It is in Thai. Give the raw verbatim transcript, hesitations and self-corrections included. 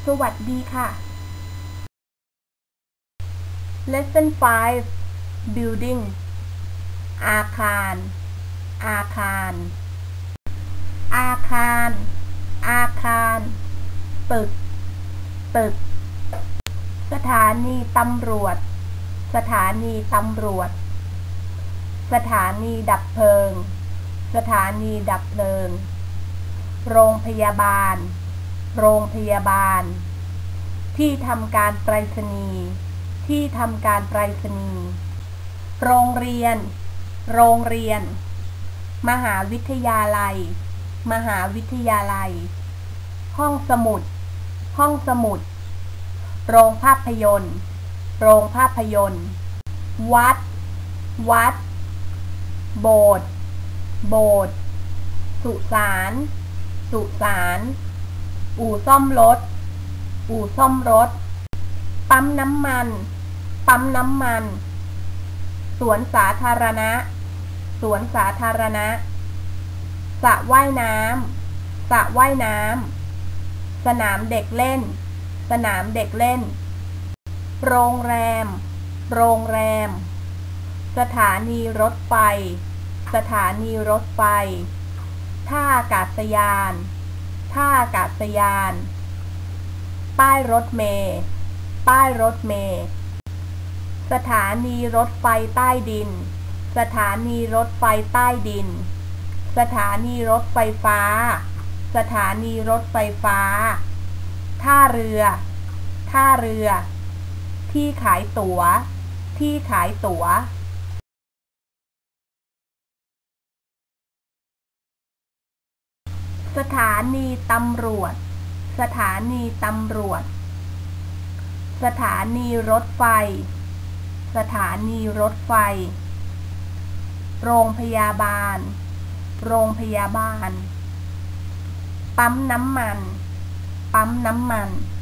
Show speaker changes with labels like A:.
A: สวัสดีค่ะ Lesson ไฟว์ Building อาคาร อาคาร อาคาร อาคาร ตึก ตึก สถานีตำรวจ สถานีตำรวจ สถานีดับเพลิง สถานีดับเพลิง โรงพยาบาล โรงพยาบาล ที่ทำการไปรษณีย์ ที่ทำการไปรษณีย์ โรงเรียน โรงเรียน มหาวิทยาลัย มหาวิทยาลัย ห้องสมุด ห้องสมุด โรงภาพยนตร์ โรงภาพยนตร์ วัด วัด โบสถ์ โบสถ์ สุสาน สุสาน อู่ซ่อมรถ อู่ซ่อมรถ ปั๊มน้ำมัน ปั๊มน้ำมัน สวนสาธารณะ สวนสาธารณะ สระว่ายน้ำ สระว่ายน้ำ สนามเด็กเล่น สนามเด็กเล่น โรงแรม โรงแรม สถานีรถไฟ สถานีรถไฟ ท่าอากาศยาน ท่าอากาศยาน ป้ายรถเมล์ ป้ายรถเมล์ สถานีรถไฟใต้ดิน สถานีรถไฟใต้ดิน สถานีรถไฟฟ้า สถานีรถไฟฟ้า ท่าเรือ ท่าเรือ ที่ขายตั๋ว ที่ขายตั๋ว สถานีตำรวจ สถานีตำรวจ สถานีรถไฟ สถานีรถไฟ โรงพยาบาล โรงพยาบาล ปั๊มน้ำมัน ปั๊มน้ำมัน